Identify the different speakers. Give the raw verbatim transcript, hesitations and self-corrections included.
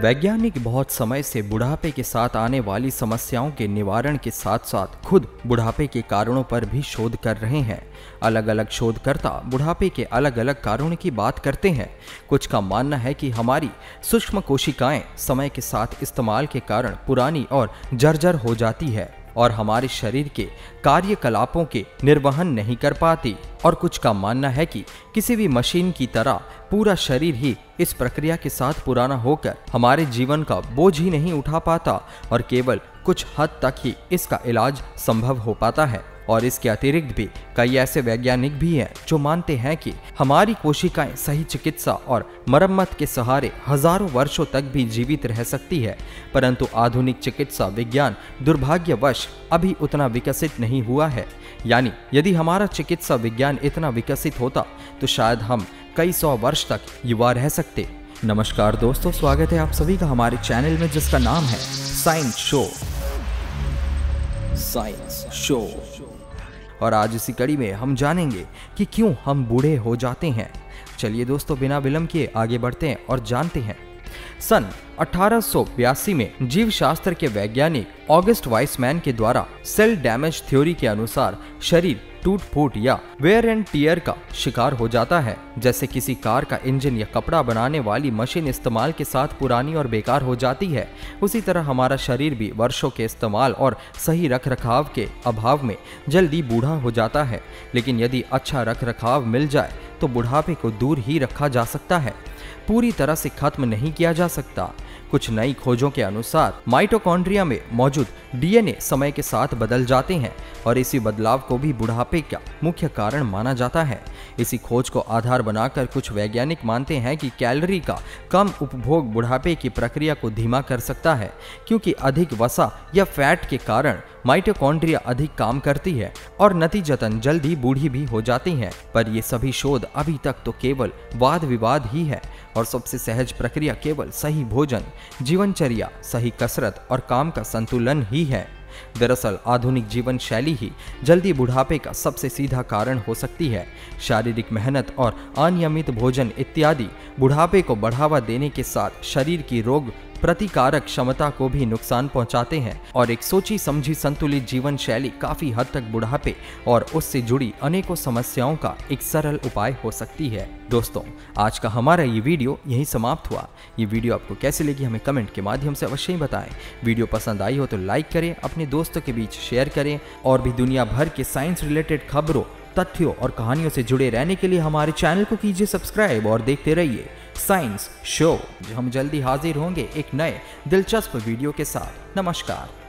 Speaker 1: वैज्ञानिक बहुत समय से बुढ़ापे के साथ आने वाली समस्याओं के निवारण के साथ साथ खुद बुढ़ापे के कारणों पर भी शोध कर रहे हैं। अलग अलग शोधकर्ता बुढ़ापे के अलग अलग कारणों की बात करते हैं। कुछ का मानना है कि हमारी सूक्ष्म कोशिकाएं समय के साथ इस्तेमाल के कारण पुरानी और जर्जर हो जाती है और हमारे शरीर के कार्यकलापों के निर्वहन नहीं कर पाती। और कुछ का मानना है कि किसी भी मशीन की तरह पूरा शरीर ही इस प्रक्रिया के साथ पुराना होकर हमारे जीवन का बोझ ही नहीं उठा पाता और केवल कुछ हद तक ही इसका इलाज संभव हो पाता है। और इसके अतिरिक्त भी कई ऐसे वैज्ञानिक भी हैं जो मानते हैं कि हमारी कोशिकाएं सही चिकित्सा और मरम्मत के सहारे हजारों वर्षों तक भी जीवित रह सकती है, परंतु आधुनिक चिकित्सा विज्ञान दुर्भाग्यवश अभी उतना विकसित नहीं हुआ है। यानी यदि हमारा चिकित्सा विज्ञान इतना विकसित होता तो शायद हम कई सौ वर्ष तक युवा रह सकते। नमस्कार दोस्तों, स्वागत है आप सभी का हमारे चैनल में जिसका नाम है साइंस शो साइंस शो और आज इसी कड़ी में हम जानेंगे कि क्यों हम बूढ़े हो जाते हैं। चलिए दोस्तों, बिना विलंब किए आगे बढ़ते हैं और जानते हैं। सन अठारह सौ बयासी में जीव शास्त्र के वैज्ञानिक ऑगस्ट वाइसमैन के द्वारा सेल डैमेज थ्योरी के अनुसार शरीर टूट फूट या वेयर एंड टियर का शिकार हो जाता है। जैसे किसी कार का इंजन या कपड़ा बनाने वाली मशीन इस्तेमाल के साथ पुरानी और बेकार हो जाती है, उसी तरह हमारा शरीर भी वर्षों के इस्तेमाल और सही रख रखाव के अभाव में जल्दी बूढ़ा हो जाता है। लेकिन यदि अच्छा रख रखाव मिल जाए तो बुढ़ापे को दूर ही रखा जा सकता है, पूरी तरह से खत्म नहीं किया जा सकता। कुछ नई खोजों के अनुसार माइटोकॉन्ड्रिया में मौजूद डीएनए समय के साथ बदल जाते हैं और इसी बदलाव को भी बुढ़ापे का मुख्य कारण माना जाता है। इसी खोज को आधार बनाकर कुछ वैज्ञानिक मानते हैं कि कैलोरी का कम उपभोग बुढ़ापे की प्रक्रिया को धीमा कर सकता है, क्योंकि अधिक वसा या फैट के कारण माइटोकॉन्ड्रिया अधिक काम करती है और नतीजतन जल्दी बूढ़ी भी हो जाती हैं। पर ये सभी शोध अभी तक तो केवल वाद विवाद ही है और सबसे सहज प्रक्रिया केवल सही भोजन, जीवनचर्या, सही कसरत और काम का संतुलन ही है। दरअसल आधुनिक जीवन शैली ही जल्दी बुढ़ापे का सबसे सीधा कारण हो सकती है। शारीरिक मेहनत और अनियमित भोजन इत्यादि बुढ़ापे को बढ़ावा देने के साथ शरीर की रोग प्रतिकारक क्षमता को भी नुकसान पहुंचाते हैं और एक सोची समझी संतुलित जीवन शैली काफी हद तक बुढ़ापे और उससे जुड़ी अनेकों समस्याओं का एक सरल उपाय हो सकती है। दोस्तों, आज का हमारा ये वीडियो यहीं समाप्त हुआ। ये वीडियो आपको कैसी लगी हमें कमेंट के माध्यम से अवश्य ही बताएं। वीडियो पसंद आई हो तो लाइक करें, अपने दोस्तों के बीच शेयर करें और भी दुनिया भर के साइंस रिलेटेड खबरों, तथ्यों और कहानियों से जुड़े रहने के लिए हमारे चैनल को कीजिए सब्सक्राइब और देखते रहिए साइंस शो। हम जल्दी हाजिर होंगे एक नए दिलचस्प वीडियो के साथ। नमस्कार।